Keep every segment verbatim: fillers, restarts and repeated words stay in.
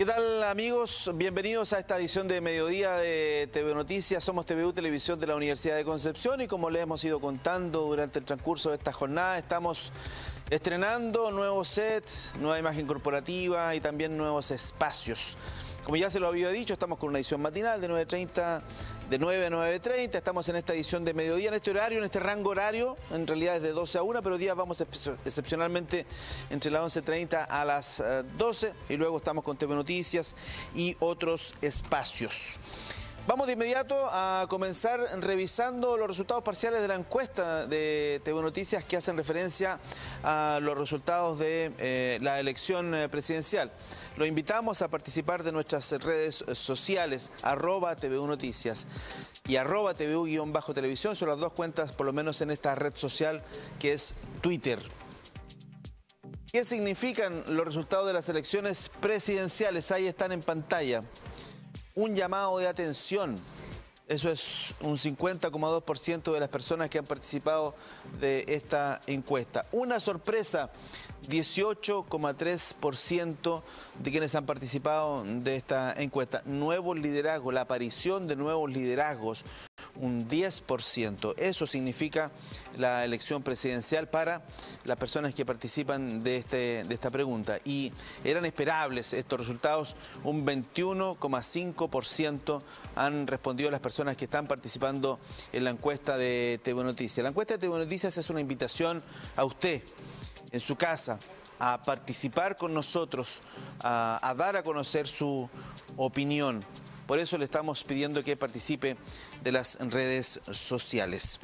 ¿Qué tal, amigos? Bienvenidos a esta edición de Mediodía de T V Noticias. Somos T V U Televisión de la Universidad de Concepción y como les hemos ido contando durante el transcurso de esta jornada, estamos estrenando nuevo set, nueva imagen corporativa y también nuevos espacios. Como ya se lo había dicho, estamos con una edición matinal de nueve treinta, de nueve a nueve treinta. Estamos en esta edición de mediodía, en este horario, en este rango horario. En realidad es de doce a una, pero días vamos excepcionalmente entre las once treinta a las doce. Y luego estamos con T V Noticias y otros espacios. Vamos de inmediato a comenzar revisando los resultados parciales de la encuesta de T V Noticias que hacen referencia a los resultados de eh, la elección presidencial. Los invitamos a participar de nuestras redes sociales, arroba T V U Noticias y arroba T V U-televisión, son las dos cuentas, por lo menos en esta red social que es Twitter. ¿Qué significan los resultados de las elecciones presidenciales? Ahí están en pantalla. Un llamado de atención. Eso es un cincuenta coma dos por ciento de las personas que han participado de esta encuesta. Una sorpresa, dieciocho coma tres por ciento de quienes han participado de esta encuesta. Nuevos liderazgos, la aparición de nuevos liderazgos, un diez por ciento. Eso significa la elección presidencial para las personas que participan de, este, de esta pregunta. Y eran esperables estos resultados. Un veintiuno coma cinco por ciento han respondido las personas que están participando en la encuesta de T V Noticias. La encuesta de T V Noticias es una invitación a usted, en su casa, a participar con nosotros, a, a dar a conocer su opinión. Por eso le estamos pidiendo que participe de las redes sociales.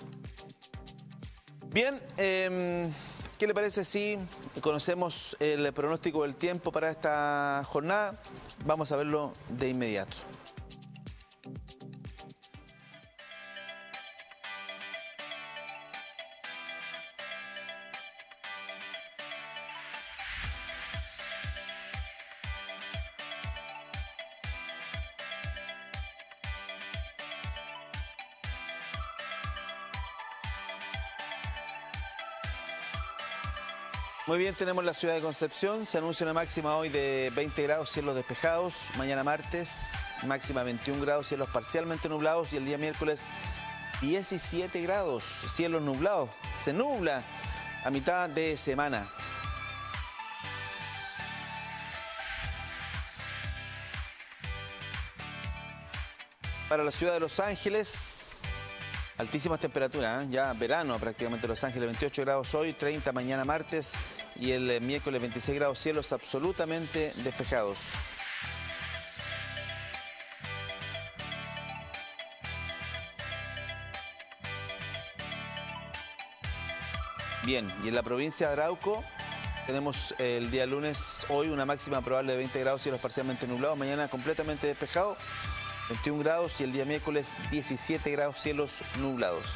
Bien, eh, ¿qué le parece si conocemos el pronóstico del tiempo para esta jornada? Vamos a verlo de inmediato. Muy bien, tenemos la ciudad de Concepción. Se anuncia una máxima hoy de veinte grados, cielos despejados. Mañana martes, máxima veintiún grados, cielos parcialmente nublados. Y el día miércoles, diecisiete grados, cielos nublados. Se nubla a mitad de semana. Para la ciudad de Los Ángeles, altísimas temperaturas, ¿eh? Ya verano prácticamente Los Ángeles, veintiocho grados hoy, treinta mañana martes y el miércoles veintiséis grados, cielos absolutamente despejados. Bien, y en la provincia de Arauco tenemos el día lunes, hoy una máxima probable de veinte grados, cielos parcialmente nublados, mañana completamente despejado, veintiún grados y el día miércoles diecisiete grados, cielos nublados.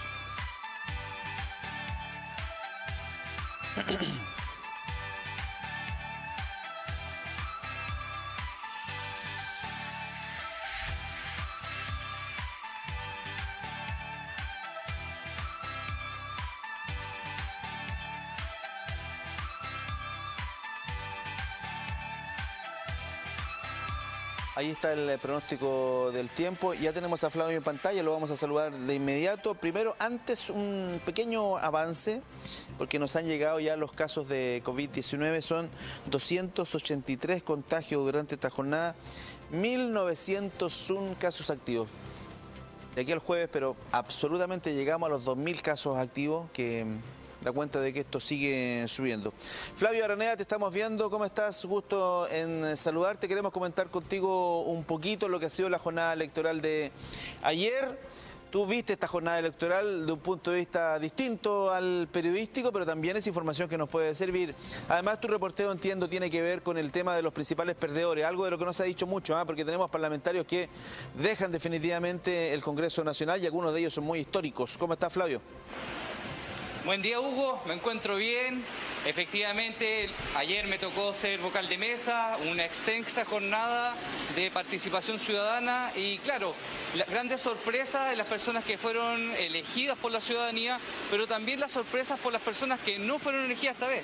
Ahí está el pronóstico del tiempo. Ya tenemos a Flavio en pantalla, lo vamos a saludar de inmediato. Primero, antes un pequeño avance, porque nos han llegado ya los casos de COVID diecinueve. Son doscientos ochenta y tres contagios durante esta jornada, mil novecientos uno casos activos. De aquí al jueves, pero absolutamente llegamos a los dos mil casos activos, que da cuenta de que esto sigue subiendo. Flavio Araneda, te estamos viendo. ¿Cómo estás? Gusto en saludarte. Queremos comentar contigo un poquito lo que ha sido la jornada electoral de ayer. Tú viste esta jornada electoral de un punto de vista distinto al periodístico, pero también es información que nos puede servir. Además, tu reporteo, entiendo, tiene que ver con el tema de los principales perdedores, algo de lo que no se ha dicho mucho, ¿eh? Porque tenemos parlamentarios que dejan definitivamente el Congreso Nacional y algunos de ellos son muy históricos. ¿Cómo estás, Flavio? Buen día, Hugo, me encuentro bien. Efectivamente, ayer me tocó ser vocal de mesa, una extensa jornada de participación ciudadana y claro, las grandes sorpresas de las personas que fueron elegidas por la ciudadanía, pero también las sorpresas por las personas que no fueron elegidas esta vez.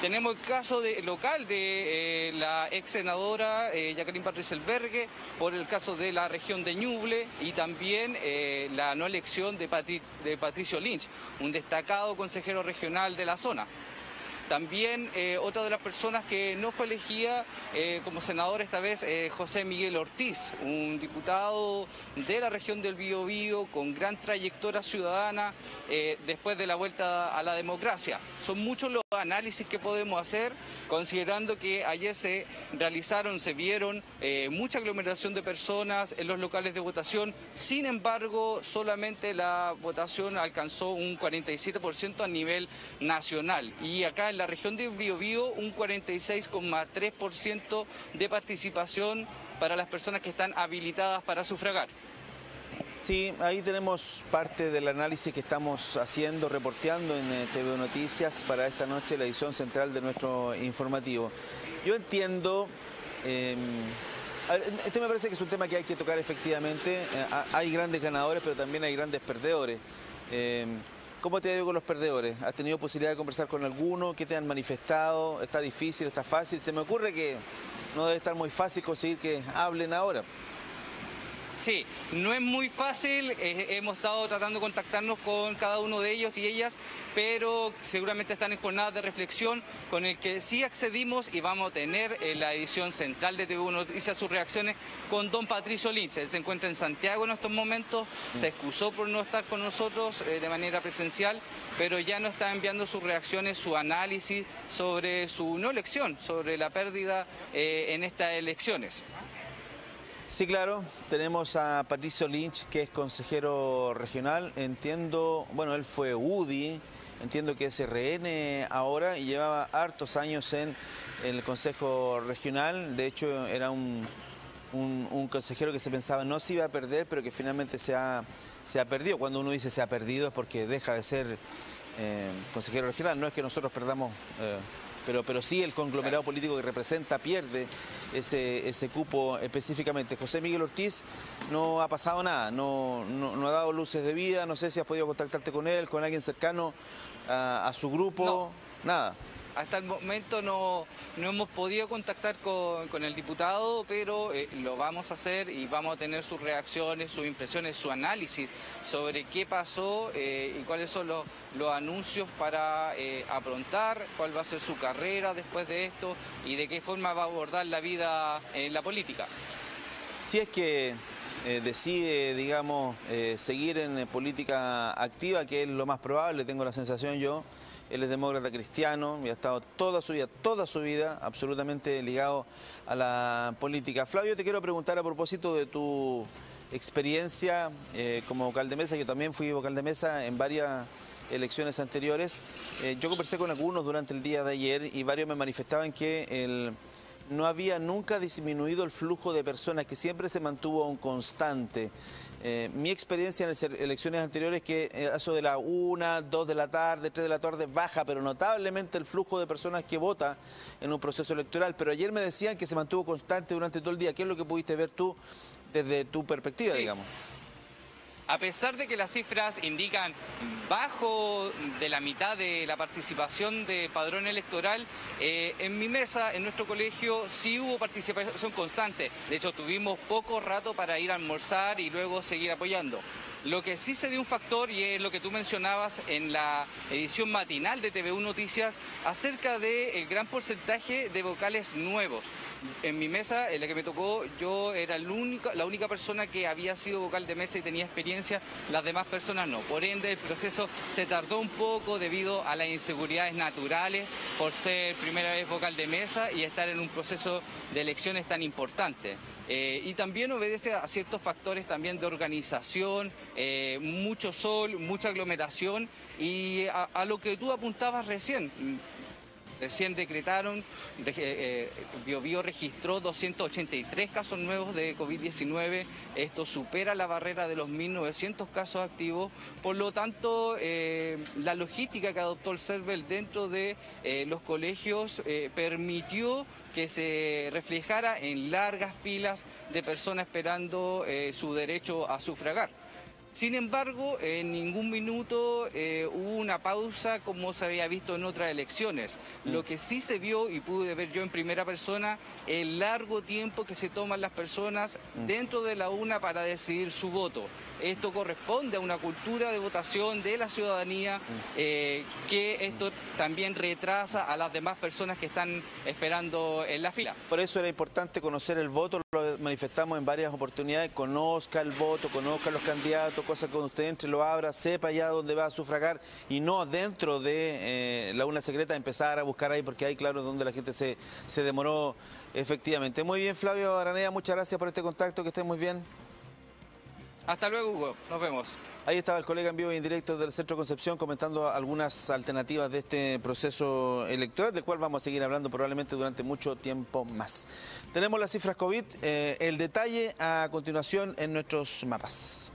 Tenemos el caso de, local de eh, la ex senadora eh, Jacqueline Patricelbergue, por el caso de la región de Ñuble, y también eh, la no elección de, Patri, de Patricio Lynch, un destacado consejero regional de la zona. También eh, otra de las personas que no fue elegida eh, como senador esta vez, eh, José Miguel Ortiz, un diputado de la región del Biobío con gran trayectoria ciudadana eh, después de la vuelta a la democracia. Son muchos los análisis que podemos hacer, considerando que ayer se realizaron, se vieron eh, mucha aglomeración de personas en los locales de votación. Sin embargo, solamente la votación alcanzó un cuarenta y siete por ciento a nivel nacional. Y acá en la región de Biobío, un cuarenta y seis coma tres por ciento de participación para las personas que están habilitadas para sufragar. Sí, ahí tenemos parte del análisis que estamos haciendo, reporteando en eh, T V Noticias para esta noche, la edición central de nuestro informativo. Yo entiendo, eh, a ver, este me parece que es un tema que hay que tocar efectivamente. Eh, hay grandes ganadores, pero también hay grandes perdedores. Eh, ¿Cómo te ha ido con los perdedores? ¿Has tenido posibilidad de conversar con alguno? ¿Qué te han manifestado? ¿Está difícil? ¿Está fácil? Se me ocurre que no debe estar muy fácil conseguir que hablen ahora. Sí, no es muy fácil, eh, hemos estado tratando de contactarnos con cada uno de ellos y ellas, pero seguramente están en jornadas de reflexión con el que sí accedimos y vamos a tener en la edición central de T V Noticias sus reacciones con don Patricio Lynch. Él se encuentra en Santiago en estos momentos, se excusó por no estar con nosotros eh, de manera presencial, pero ya nos está enviando sus reacciones, su análisis sobre su no elección, sobre la pérdida eh, en estas elecciones. Sí, claro, tenemos a Patricio Lynch, que es consejero regional, entiendo, bueno, él fue U D I, entiendo que es R N ahora y llevaba hartos años en el Consejo Regional, de hecho era un, un, un consejero que se pensaba no se iba a perder, pero que finalmente se ha, se ha perdido. Cuando uno dice se ha perdido es porque deja de ser eh, consejero regional, no es que nosotros perdamos... Eh, Pero, pero sí el conglomerado político que representa pierde ese, ese cupo específicamente. José Miguel Ortiz no ha pasado nada, no, no, no ha dado luces de vida, no sé si has podido contactarte con él, con alguien cercano a, a su grupo, no. Nada. Hasta el momento no, no hemos podido contactar con, con el diputado, pero eh, lo vamos a hacer y vamos a tener sus reacciones, sus impresiones, su análisis sobre qué pasó eh, y cuáles son los, los anuncios para eh, aprontar, cuál va a ser su carrera después de esto y de qué forma va a abordar la vida en la política. Si es que eh, decide, digamos, eh, seguir en política activa, que es lo más probable, tengo la sensación yo. Él es demócrata cristiano y ha estado toda su vida, toda su vida, absolutamente ligado a la política. Flavio, te quiero preguntar a propósito de tu experiencia eh, como vocal de mesa. Yo también fui vocal de mesa en varias elecciones anteriores. Eh, yo conversé con algunos durante el día de ayer y varios me manifestaban que el, no había nunca disminuido el flujo de personas, que siempre se mantuvo un constante. Eh, mi experiencia en las elecciones anteriores es que eh, eso de la una, dos de la tarde, tres de la tarde baja, pero notablemente el flujo de personas que vota en un proceso electoral. Pero ayer me decían que se mantuvo constante durante todo el día. ¿Qué es lo que pudiste ver tú desde tu perspectiva, sí, digamos? A pesar de que las cifras indican bajo de la mitad de la participación de padrón electoral, eh, en mi mesa, en nuestro colegio, sí hubo participación constante. De hecho, tuvimos poco rato para ir a almorzar y luego seguir apoyando. Lo que sí se dio un factor, y es lo que tú mencionabas en la edición matinal de T V Noticias, acerca del gran porcentaje de vocales nuevos. En mi mesa, en la que me tocó, yo era el único, la única persona que había sido vocal de mesa y tenía experiencia, las demás personas no. Por ende, el proceso se tardó un poco debido a las inseguridades naturales por ser primera vez vocal de mesa y estar en un proceso de elecciones tan importante. Eh, y también obedece a ciertos factores también de organización, eh, mucho sol, mucha aglomeración y a, a lo que tú apuntabas recién. Recién decretaron, eh, Biobío registró doscientos ochenta y tres casos nuevos de COVID diecinueve, esto supera la barrera de los mil novecientos casos activos, por lo tanto eh, la logística que adoptó el CERVEL dentro de eh, los colegios eh, permitió que se reflejara en largas filas de personas esperando eh, su derecho a sufragar. Sin embargo, en ningún minuto eh, hubo una pausa como se había visto en otras elecciones. Mm. Lo que sí se vio y pude ver yo en primera persona, el largo tiempo que se toman las personas mm. dentro de la urna para decidir su voto. Esto corresponde a una cultura de votación de la ciudadanía, eh, que esto también retrasa a las demás personas que están esperando en la fila. Por eso era importante conocer el voto, lo manifestamos en varias oportunidades, conozca el voto, conozca los candidatos, cosa que cuando usted entre, lo abra, sepa ya dónde va a sufragar y no dentro de eh, la urna secreta empezar a buscar ahí, porque ahí claro donde la gente se, se demoró efectivamente. Muy bien, Flavio Aranea, muchas gracias por este contacto, que esté muy bien. Hasta luego, Hugo. Nos vemos. Ahí estaba el colega en vivo y en directo del Centro Concepción comentando algunas alternativas de este proceso electoral, del cual vamos a seguir hablando probablemente durante mucho tiempo más. Tenemos las cifras COVID, eh, el detalle a continuación en nuestros mapas.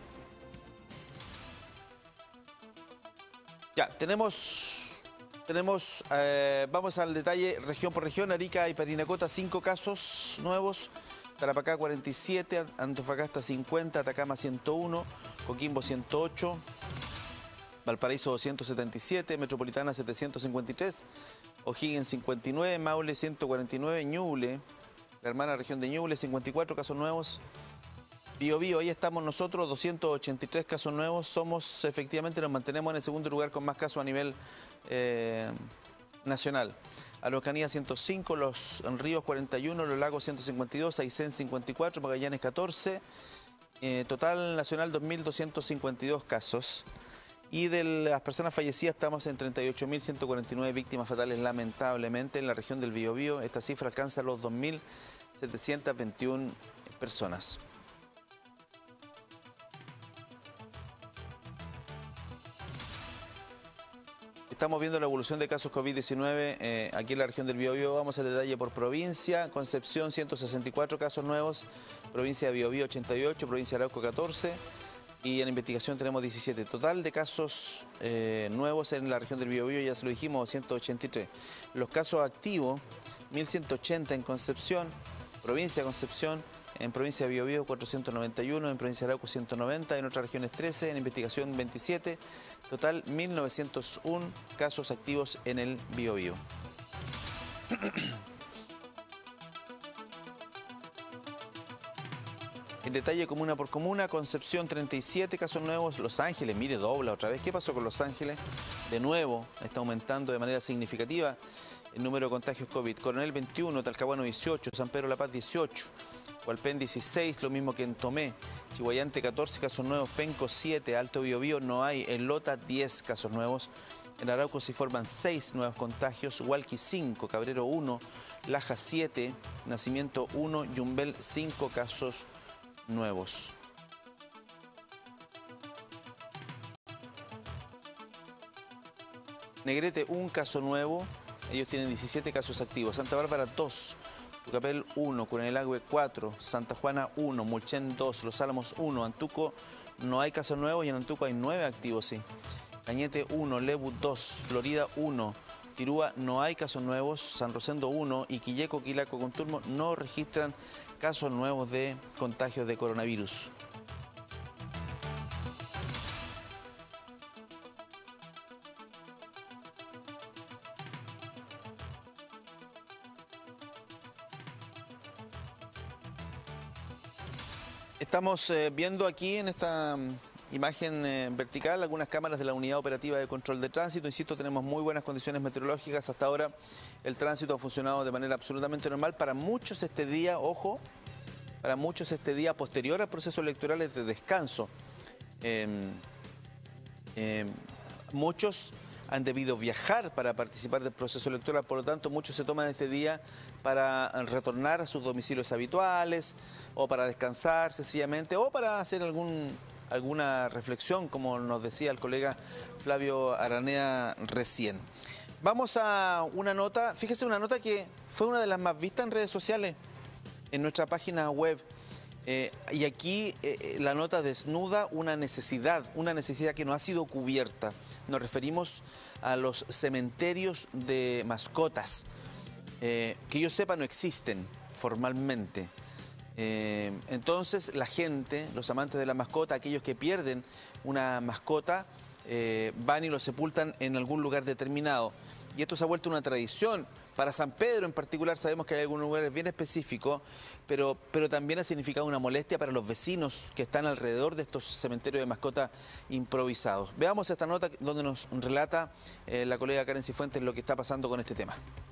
Ya, tenemos... tenemos eh, vamos al detalle región por región. Arica y Parinacota, cinco casos nuevos. Tarapacá cuarenta y siete, Antofagasta cincuenta, Atacama ciento uno, Coquimbo ciento ocho, Valparaíso doscientos setenta y siete, Metropolitana setecientos cincuenta y tres, O'Higgins cincuenta y nueve, Maule ciento cuarenta y nueve, Ñuble, la hermana región de Ñuble, cincuenta y cuatro casos nuevos. Biobío, ahí estamos nosotros, doscientos ochenta y tres casos nuevos. Somos, efectivamente, nos mantenemos en el segundo lugar con más casos a nivel eh, nacional. Araucanía ciento cinco, Los Ríos cuarenta y uno, Los Lagos ciento cincuenta y dos, Aysén cincuenta y cuatro, Magallanes catorce, eh, total nacional dos mil doscientos cincuenta y dos casos. Y de las personas fallecidas estamos en treinta y ocho mil ciento cuarenta y nueve víctimas fatales lamentablemente. En la región del Biobío esta cifra alcanza los dos mil setecientos veintiuna personas. Estamos viendo la evolución de casos COVID diecinueve eh, aquí en la región del Biobío. Vamos al detalle por provincia. Concepción, ciento sesenta y cuatro casos nuevos. Provincia de Biobío, ochenta y ocho. Provincia de Arauco, catorce. Y en investigación tenemos diecisiete. Total de casos eh, nuevos en la región del Biobío, ya se lo dijimos, ciento ochenta y tres. Los casos activos, mil ciento ochenta en Concepción, provincia de Concepción. En provincia de Biobío cuatrocientos noventa y uno, en provincia de Arauco ciento noventa, en otras regiones trece, en investigación veintisiete, total mil novecientos uno casos activos en el Biobío. En detalle comuna por comuna, Concepción treinta y siete casos nuevos, Los Ángeles, mire, dobla otra vez. ¿Qué pasó con Los Ángeles? De nuevo, está aumentando de manera significativa el número de contagios COVID. Coronel veintiuno, Talcahuano dieciocho, San Pedro La Paz dieciocho. Hualpén dieciséis, lo mismo que en Tomé. Chihuayante catorce casos nuevos, Penco siete, Alto Biobío no hay, en Lota diez casos nuevos. En Arauco se forman seis nuevos contagios, Hualqui cinco, Cabrero uno, Laja siete, Nacimiento uno, Yumbel cinco casos nuevos. Negrete un caso nuevo, ellos tienen diecisiete casos activos. Santa Bárbara dos. Tucapel uno, Curanilahue cuatro, Santa Juana uno, Mulchen dos, Los Álamos uno, Antuco no hay casos nuevos y en Antuco hay nueve activos, sí. Cañete uno, Lebu dos, Florida uno, Tirúa no hay casos nuevos, San Rosendo uno y Quilleco, Quilaco, Conturmo no registran casos nuevos de contagios de coronavirus. Estamos eh, viendo aquí en esta um, imagen eh, vertical algunas cámaras de la Unidad Operativa de Control de Tránsito. Insisto, tenemos muy buenas condiciones meteorológicas. Hasta ahora el tránsito ha funcionado de manera absolutamente normal. Para muchos este día, ojo, para muchos este día posterior al proceso electoral es de descanso. Eh, eh, muchos han debido viajar para participar del proceso electoral, por lo tanto muchos se toman este día para retornar a sus domicilios habituales o para descansar sencillamente o para hacer algún, alguna reflexión, como nos decía el colega Flavio Aranea recién. Vamos a una nota, fíjese, una nota que fue una de las más vistas en redes sociales, en nuestra página web. Eh, y aquí eh, la nota desnuda una necesidad, una necesidad que no ha sido cubierta. Nos referimos a los cementerios de mascotas, eh, que yo sepa no existen formalmente. Eh, entonces la gente, los amantes de la mascota, aquellos que pierden una mascota, eh, van y lo sepultan en algún lugar determinado. Y esto se ha vuelto una tradición. Para San Pedro en particular sabemos que hay algunos lugares bien específicos, pero, pero también ha significado una molestia para los vecinos que están alrededor de estos cementerios de mascotas improvisados. Veamos esta nota donde nos relata eh, la colega Karen Cifuentes lo que está pasando con este tema.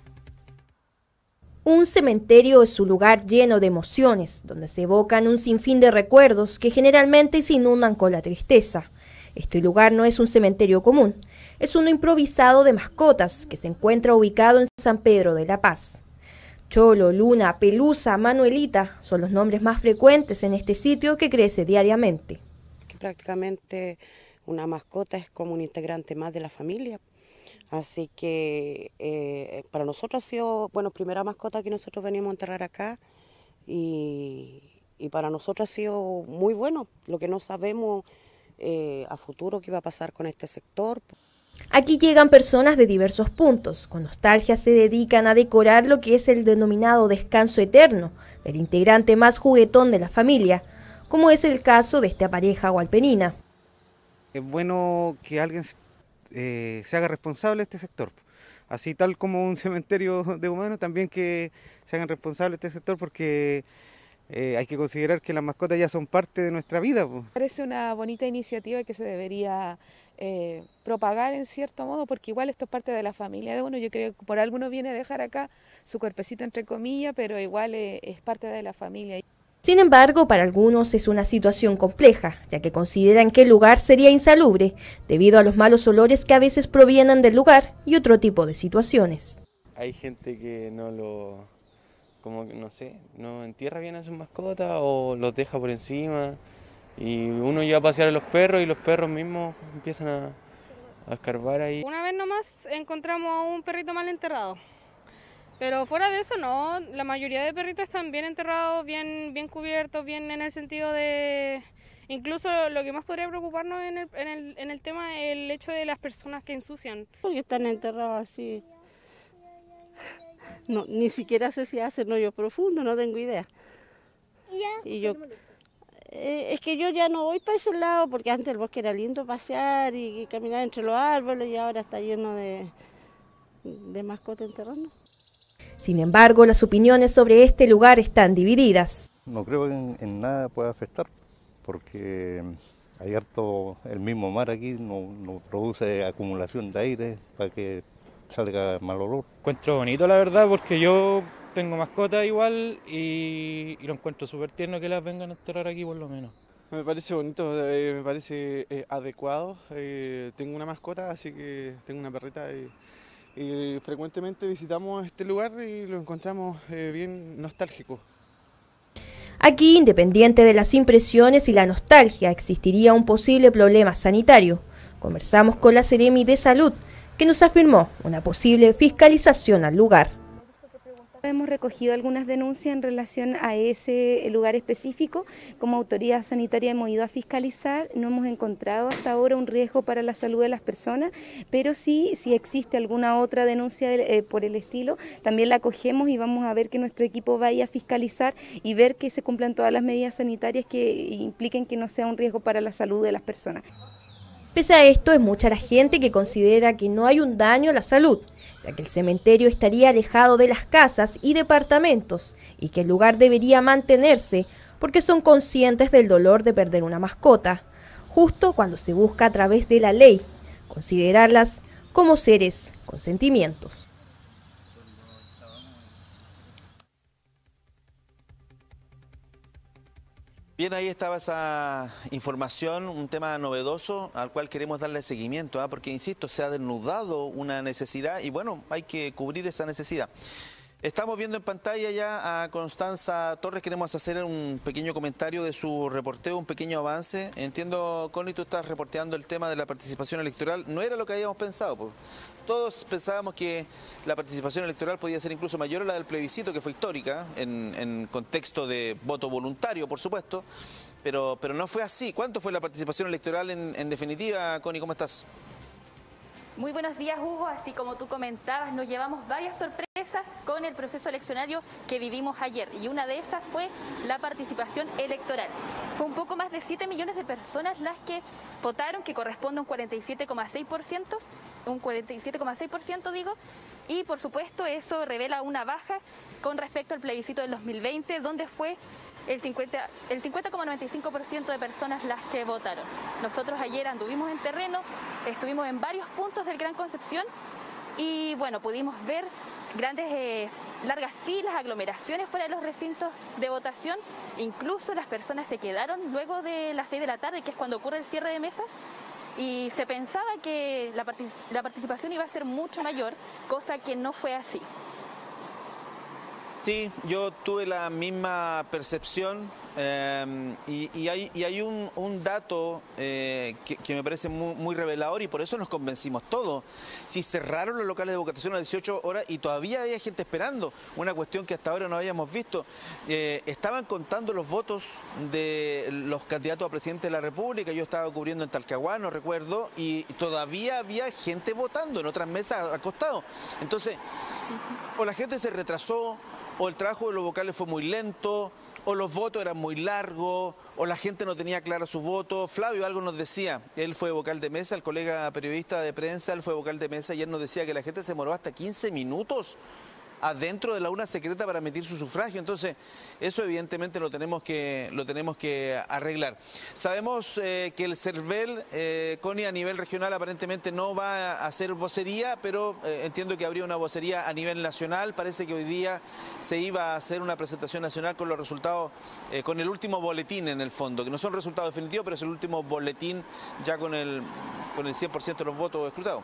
Un cementerio es un lugar lleno de emociones, donde se evocan un sinfín de recuerdos que generalmente se inundan con la tristeza. Este lugar no es un cementerio común, es uno improvisado de mascotas que se encuentra ubicado en San Pedro de la Paz. Cholo, Luna, Pelusa, Manuelita son los nombres más frecuentes en este sitio que crece diariamente. Que prácticamente una mascota es como un integrante más de la familia, así que eh, para nosotros ha sido, bueno, primera mascota que nosotros venimos a enterrar acá y, y para nosotros ha sido muy bueno. Lo que no sabemos Eh, a futuro qué va a pasar con este sector. Aquí llegan personas de diversos puntos, con nostalgia se dedican a decorar lo que es el denominado descanso eterno del integrante más juguetón de la familia, como es el caso de esta pareja gualpenina. Es bueno que alguien eh, se haga responsable de este sector, así tal como un cementerio de humanos, también que se hagan responsables de este sector porque Eh, hay que considerar que las mascotas ya son parte de nuestra vida. Me parece una bonita iniciativa que se debería eh, propagar en cierto modo, porque igual esto es parte de la familia de uno. Yo creo que por algo uno viene a dejar acá su cuerpecito entre comillas, pero igual eh, es parte de la familia. Sin embargo, para algunos es una situación compleja, ya que consideran que el lugar sería insalubre, debido a los malos olores que a veces provienen del lugar y otro tipo de situaciones. Hay gente que no lo... como que no sé, no entierra bien a sus mascotas o los deja por encima y uno lleva a pasear a los perros y los perros mismos empiezan a, a escarbar ahí. Una vez nomás encontramos a un perrito mal enterrado, pero fuera de eso no, la mayoría de perritos están bien enterrados, bien, bien cubiertos, bien en el sentido de... Incluso lo que más podría preocuparnos en el, en el, en el tema es el hecho de las personas que ensucian. Porque están enterrados así. No, ni siquiera sé si hacen hoyo profundo, no tengo idea. Y yo, eh, es que yo ya no voy para ese lado, porque antes el bosque era lindo pasear y, y caminar entre los árboles y ahora está lleno de, de mascotas enterrando. Sin embargo, las opiniones sobre este lugar están divididas. No creo que en, en nada pueda afectar, porque hay harto, el mismo mar aquí no, no produce acumulación de aire para que salga mal olor. Encuentro bonito la verdad porque yo tengo mascota igual y, y lo encuentro súper tierno que las vengan a enterrar aquí por lo menos. Me parece bonito, eh, me parece eh, adecuado. Eh, tengo una mascota, así que tengo una perrita y, y frecuentemente visitamos este lugar y lo encontramos eh, bien nostálgico. Aquí, independiente de las impresiones y la nostalgia, existiría un posible problema sanitario. Conversamos con la Seremi de Salud, que nos afirmó una posible fiscalización al lugar. Hemos recogido algunas denuncias en relación a ese lugar específico. Como autoridad sanitaria hemos ido a fiscalizar, no hemos encontrado hasta ahora un riesgo para la salud de las personas, pero sí, si existe alguna otra denuncia eh, por el estilo, también la acogemos y vamos a ver que nuestro equipo vaya a fiscalizar y ver que se cumplan todas las medidas sanitarias que impliquen que no sea un riesgo para la salud de las personas. Pese a esto, es mucha la gente que considera que no hay un daño a la salud, ya que el cementerio estaría alejado de las casas y departamentos y que el lugar debería mantenerse porque son conscientes del dolor de perder una mascota, justo cuando se busca a través de la ley considerarlas como seres con sentimientos. Bien, ahí estaba esa información, un tema novedoso al cual queremos darle seguimiento, ¿eh? Porque, insisto, se ha desnudado una necesidad y, bueno, hay que cubrir esa necesidad. Estamos viendo en pantalla ya a Constanza Torres, queremos hacer un pequeño comentario de su reporteo, un pequeño avance. Entiendo, Connie, tú estás reporteando el tema de la participación electoral. No era lo que habíamos pensado, pues. Todos pensábamos que la participación electoral podía ser incluso mayor a la del plebiscito, que fue histórica, en, en contexto de voto voluntario, por supuesto, pero, pero no fue así. ¿Cuánto fue la participación electoral en, en definitiva, Connie? ¿Cómo estás? Muy buenos días, Hugo. Así como tú comentabas, nos llevamos varias sorpresas con el proceso eleccionario que vivimos ayer, y una de esas fue la participación electoral. Fue un poco más de siete millones de personas las que votaron, que corresponde a un cuarenta y siete coma seis por ciento, un cuarenta y siete coma seis por ciento digo, y por supuesto eso revela una baja con respecto al plebiscito del dos mil veinte, donde fue el cincuenta coma noventa y cinco por ciento de personas las que votaron. Nosotros ayer anduvimos en terreno, estuvimos en varios puntos del Gran Concepción y bueno, pudimos ver grandes, eh, largas filas, aglomeraciones fuera de los recintos de votación. Incluso las personas se quedaron luego de las seis de la tarde, que es cuando ocurre el cierre de mesas, y se pensaba que la, partic la participación iba a ser mucho mayor, cosa que no fue así. Sí, yo tuve la misma percepción eh, y, y hay, y hay un, un dato eh, que, que me parece muy, muy revelador, y por eso nos convencimos todos. Si cerraron los locales de votación a las dieciocho horas y todavía había gente esperando, una cuestión que hasta ahora no habíamos visto. Eh, estaban contando los votos de los candidatos a presidente de la República, yo estaba cubriendo en Talcahuano, recuerdo, y todavía había gente votando en otras mesas al costado. Entonces, o la gente se retrasó, o el trabajo de los vocales fue muy lento, o los votos eran muy largos, o la gente no tenía claro su voto. Flavio algo nos decía, él fue vocal de mesa, el colega periodista de prensa, él fue vocal de mesa, y él nos decía que la gente se demoró hasta quince minutos adentro de la urna secreta para emitir su sufragio. Entonces, eso evidentemente lo tenemos que, lo tenemos que arreglar. Sabemos eh, que el CERVEL, eh, Connie, a nivel regional aparentemente no va a hacer vocería, pero eh, entiendo que habría una vocería a nivel nacional. Parece que hoy día se iba a hacer una presentación nacional con los resultados, eh, con el último boletín en el fondo, que no son resultados definitivos, pero es el último boletín ya con el, con el cien por ciento de los votos escrutados.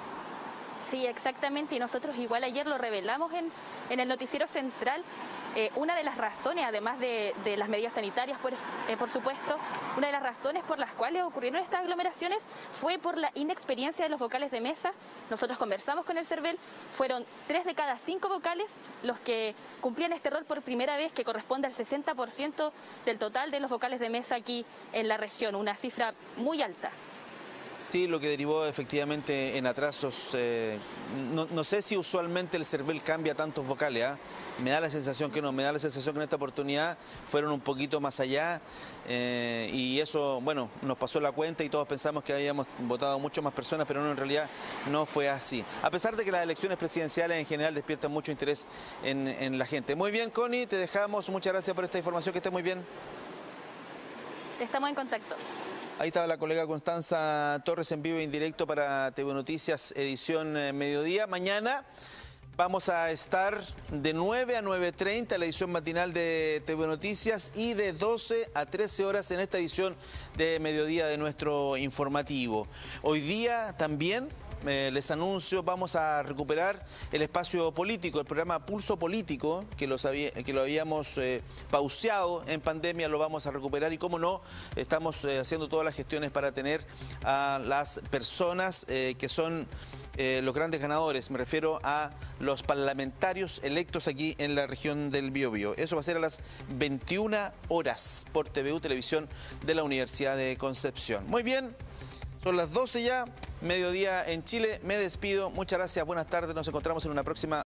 Sí, exactamente, y nosotros igual ayer lo revelamos en, en el noticiero central. Eh, una de las razones, además de, de las medidas sanitarias, por, eh, por supuesto, una de las razones por las cuales ocurrieron estas aglomeraciones fue por la inexperiencia de los vocales de mesa. Nosotros conversamos con el CERVEL, fueron tres de cada cinco vocales los que cumplían este rol por primera vez, que corresponde al sesenta por ciento del total de los vocales de mesa aquí en la región, una cifra muy alta. Sí, lo que derivó efectivamente en atrasos. Eh, no, no sé si usualmente el CERVEL cambia tantos vocales, ¿eh? Me da la sensación que no, me da la sensación que en esta oportunidad fueron un poquito más allá eh, y eso, bueno, nos pasó la cuenta y todos pensamos que habíamos votado mucho más personas, pero no, en realidad no fue así. A pesar de que las elecciones presidenciales en general despiertan mucho interés en, en la gente. Muy bien, Connie, te dejamos. Muchas gracias por esta información, que estés muy bien. Estamos en contacto. Ahí estaba la colega Constanza Torres en vivo e indirecto para T V Noticias, edición eh, mediodía. Mañana vamos a estar de nueve a nueve treinta, la edición matinal de T V Noticias, y de doce a trece horas en esta edición de mediodía de nuestro informativo. Hoy día también Eh, les anuncio, vamos a recuperar el espacio político, el programa Pulso Político, que, los había, que lo habíamos eh, pauseado en pandemia, lo vamos a recuperar, y como no, estamos eh, haciendo todas las gestiones para tener a las personas eh, que son eh, los grandes ganadores. Me refiero a los parlamentarios electos aquí en la región del Biobío. Eso va a ser a las veintiuna horas por T V U, Televisión de la Universidad de Concepción. Muy bien. Son las doce ya, mediodía en Chile. Me despido. Muchas gracias, buenas tardes. Nos encontramos en una próxima